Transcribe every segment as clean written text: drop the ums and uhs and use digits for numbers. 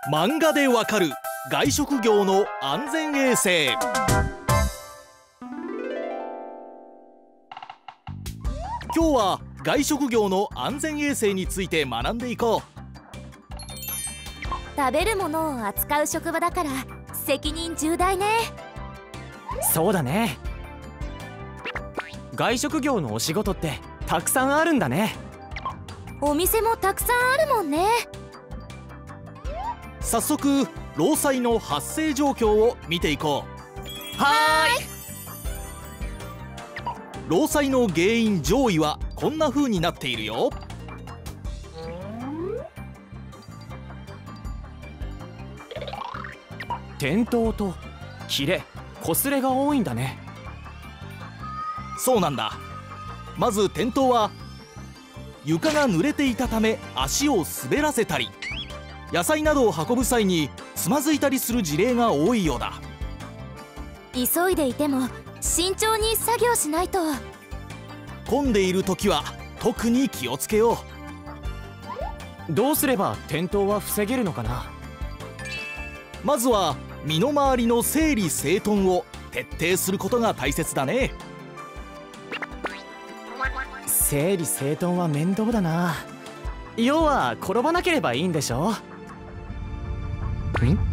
漫画でわかる外食業の安全衛生。今日は外食業の安全衛生について学んでいこう。 食べるものを扱う職場だから責任重大ね。 そうだね。外食業のお仕事ってたくさんあるんだね。 お店もたくさんあるもんね。 早速労災の発生状況を見ていこう。 はーい。 労災の原因上位はこんな風になっているよ。 転倒と切れ、擦れが多いんだね。 そうなんだ。まず転倒は床が濡れていたため足を滑らせたり、野菜などを運ぶ際につまずいたりする事例が多いようだ。 急いでいても慎重に作業しないと。 混んでいる時は特に気をつけよう。どうすれば転倒は防げるのかな。 まずは身の回りの整理整頓を徹底することが大切だね。 整理整頓は面倒だな。要は転ばなければいいんでしょ。 自分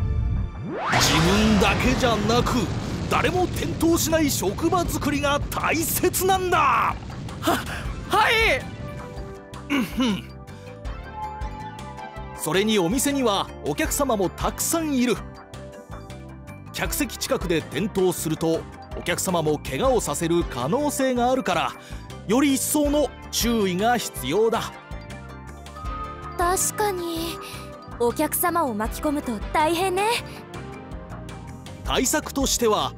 だけじゃなく誰も転倒しない職場作りが大切なんだ。 はい。 それにお店にはお客様もたくさんいる。客席近くで転倒するとお客様も怪我をさせる可能性があるから、より一層の注意が必要だ。 確かにお客様を巻き込むと大変ね。 対策としては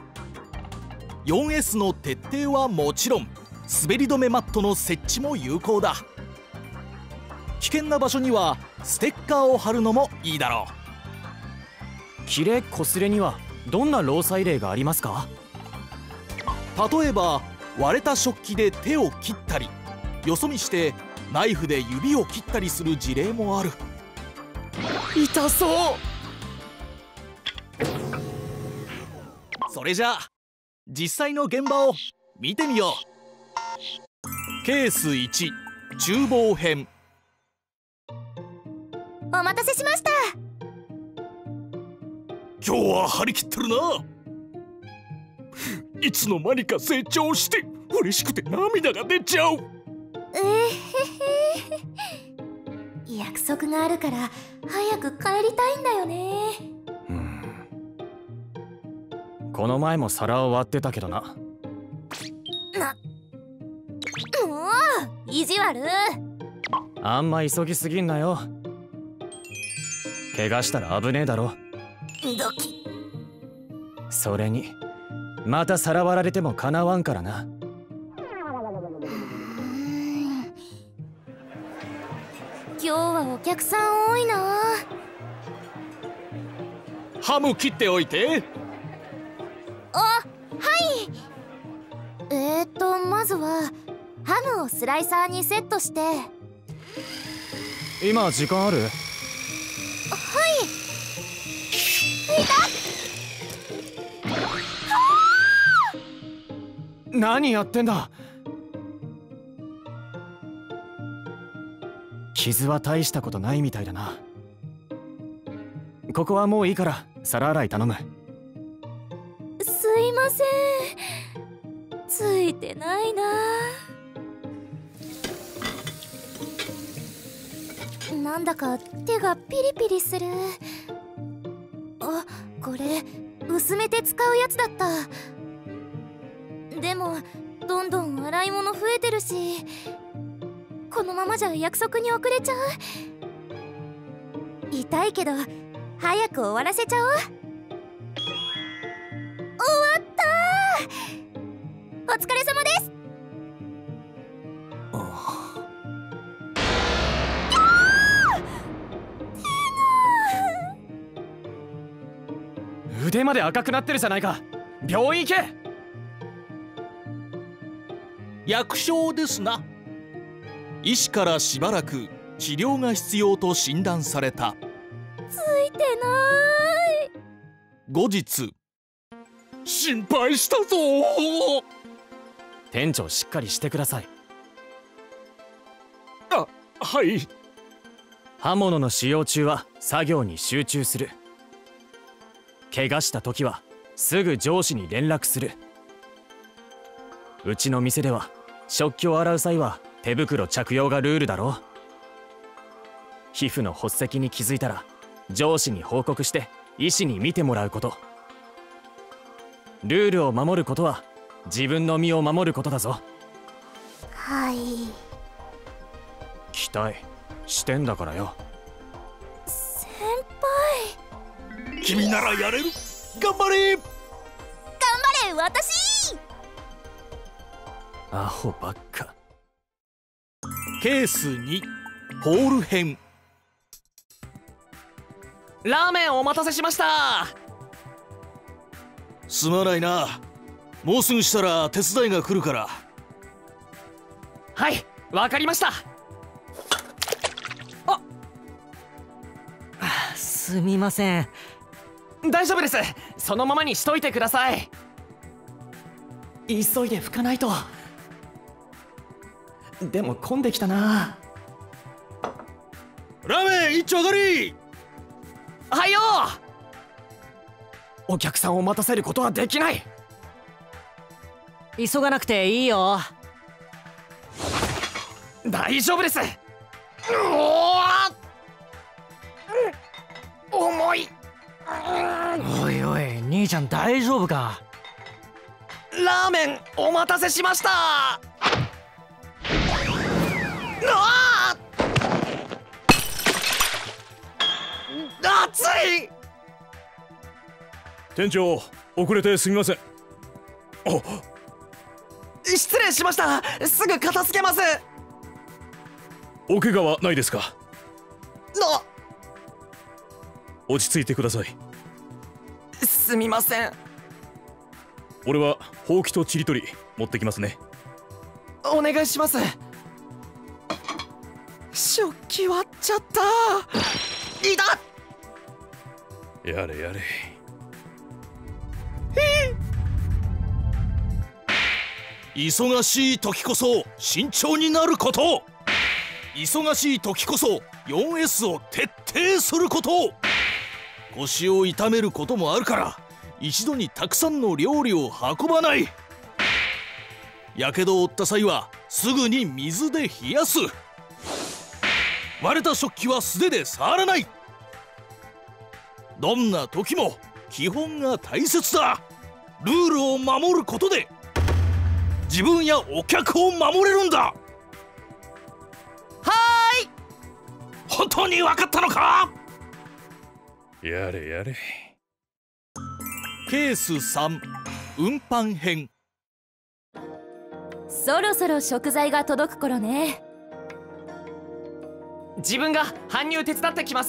4S の徹底はもちろん、滑り止めマットの設置も有効だ。危険な場所にはステッカーを貼るのもいいだろう。 切れ擦れにはどんな労災例がありますか？ 例えば割れた食器で手を切ったり、よそ見してナイフで指を切ったりする事例もある。 痛そう。 それじゃあ実際の現場を見てみよう。ケース1、厨房編。 お待たせしました。 今日は張り切ってるな。いつの間にか成長して嬉しくて涙が出ちゃう。 約束があるから早く帰りたいんだよね。 この前も皿を割ってたけどな。 もう意地悪。 あんま急ぎすぎんなよ。怪我したら危ねえだろ。 ドキ。 それにまた皿割られてもかなわんからな。 今日はお客さん多いな。 ハム切っておいて。 あ、はい。まずはハムをスライサーにセットして。 今時間ある？ はい。 何やってんだ。傷は大したことないみたいだな。ここはもういいから皿洗い頼む。 すいません、ついてないな。なんだか手がピリピリする。あ、これ薄めて使うやつだった。でもどんどん洗い物増えてるし、このままじゃ約束に遅れちゃう。痛いけど早く終わらせちゃおう。終わったー。お疲れ様です。 腕まで赤くなってるじゃないか。病院行け。 薬傷ですな。医師からしばらく治療が必要と診断された。 ついてない。 後日。心配したぞー。 店長しっかりしてください。 あ、はい。 刃物の使用中は作業に集中する。怪我した時はすぐ上司に連絡する。うちの店では食器を洗う際は手袋着用がルールだろ。皮膚の発石に気づいたら上司に報告して医師に見てもらうこと。ルールを守ることは自分の身を守ることだぞ。 はい。 期待してんだからよ。 先輩。 君ならやれる。頑張れ。 頑張れ私。 アホばっか。 ケース2ホール編。 ラーメンお待たせしました。 すまないな。もうすぐしたら手伝いが来るから。 はい、わかりました。 すみません。 大丈夫です。そのままにしといてください。急いで拭かないと。でも混んできたな。 ラーメン一丁上がり。 はいよ。お客さんを待たせることはできない。 急がなくていいよ。 大丈夫です。重い。 おいおい、兄ちゃん大丈夫か。 ラーメンお待たせしました。熱い。 店長、遅れてすみません。 失礼しました。すぐ片付けます。 お怪我はないですか。落ち着いてください。 すみません。 俺はほうきとちりとり持ってきますね。 お願いします。食器割っちゃった。いた。 やれやれ。 忙しい時こそ慎重になること。忙しい時こそ 4S を徹底すること。腰を痛めることもあるから一度にたくさんの料理を運ばない。やけどを負った際はすぐに水で冷やす。割れた食器は素手で触らない。どんな時も基本が大切だ。ルールを守ることで自分やお客を守れるんだ。はーい。本当に分かったのか。 やれやれ。 ケース3運搬編。 そろそろ食材が届く頃ね。 自分が搬入手伝ってきます。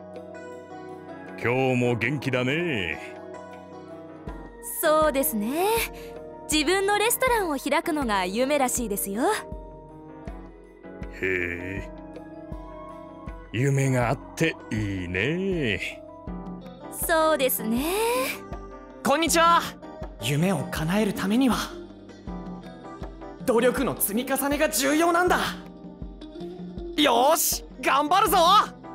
今日も元気だね。 そうですね。自分のレストランを開くのが夢らしいですよ。 へえ、夢があっていいね。 そうですね。 こんにちは。夢を叶えるためには努力の積み重ねが重要なんだ。よーし、頑張るぞ。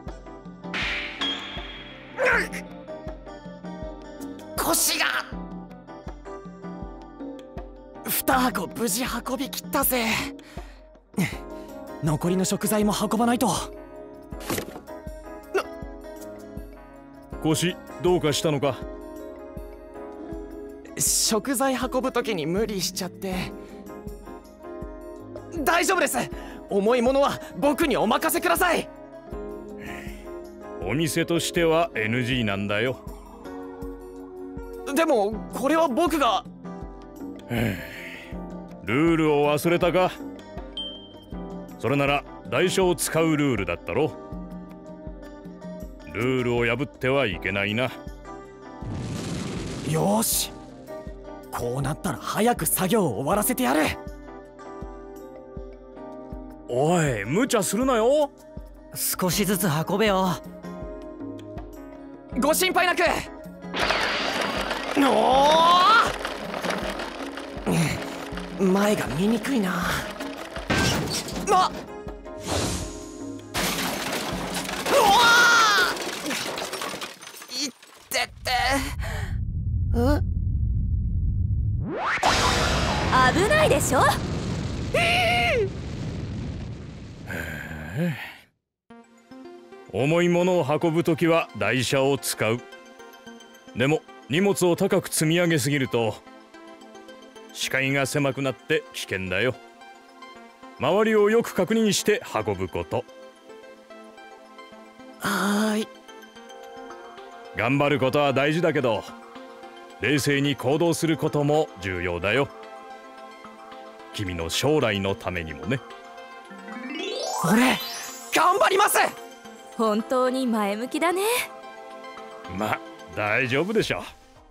腰が。2箱無事運びきったぜ。残りの食材も運ばないと。 腰どうかしたのか。 食材運ぶ時に無理しちゃって。大丈夫です。重いものは僕にお任せください。 お店としては NG なんだよ。 でもこれは僕が。 ルールを忘れたか。それなら代償を使うルールだったろ。ルールを破ってはいけないな。 よし、こうなったら早く作業を終わらせてやる。 おい、無茶するなよ。 少しずつ運べよ。 ご心配なく。前が見にくいな。いってって。 危ないでしょ。 重いものを運ぶときは台車を使う。でも荷物を高く積み上げすぎると視界が狭くなって危険だよ。周りをよく確認して運ぶこと。 はーい。 頑張ることは大事だけど冷静に行動することも重要だよ。君の将来のためにもね。 俺頑張ります。 本当に前向きだね。 まあ大丈夫でしょ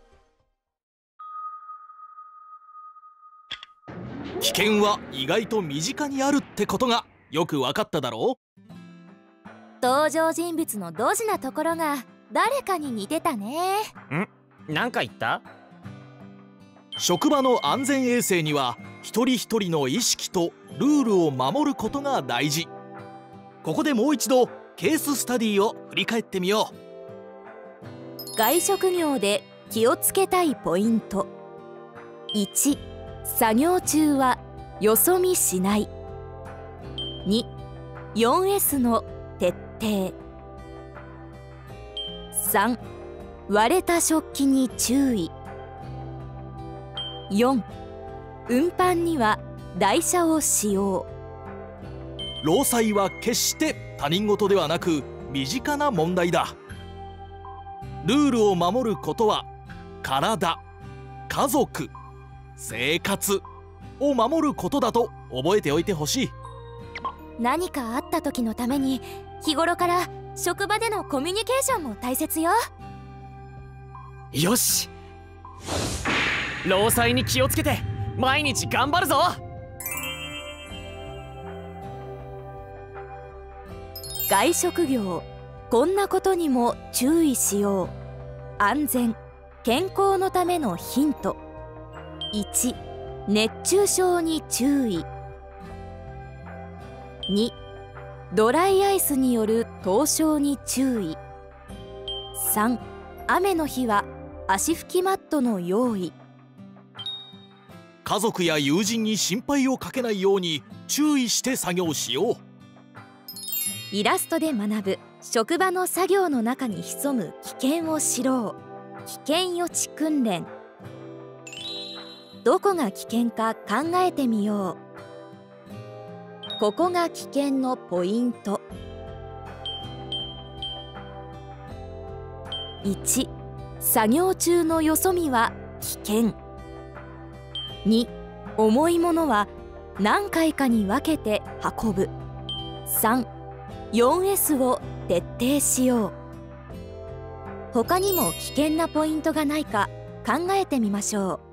危険は意外と身近にあるってことがよく分かっただろう。 登場人物のドジなところが誰かに似てたね。 なんか言った？ 職場の安全衛生には一人一人の意識とルールを守ることが大事。ここでもう一度ケーススタディを振り返ってみよう。 外食業で気をつけたいポイント。1、作業中はよそ見しない。2、4S の徹底。3、割れた食器に注意。4、運搬には台車を使用。 労災は決して他人事ではなく身近な問題だ。ルールを守ることは体、家族、生活を守ることだと覚えておいてほしい。 何かあった時のために日頃から職場でのコミュニケーションも大切よ。 よし、労災に気をつけて毎日頑張るぞ。 外食業、こんなことにも注意しよう。安全・健康のためのヒント。1、熱中症に注意。2、ドライアイスによる凍傷に注意。3、雨の日は足拭きマットの用意。 家族や友人に心配をかけないように注意して作業しよう。 イラストで学ぶ職場の作業の中に潜む危険を知ろう。危険予知訓練。どこが危険か考えてみよう。ここが危険のポイント。1、作業中のよそ見は危険。2、重いものは何回かに分けて運ぶ。3、4S を徹底しよう。他にも危険なポイントがないか考えてみましょう。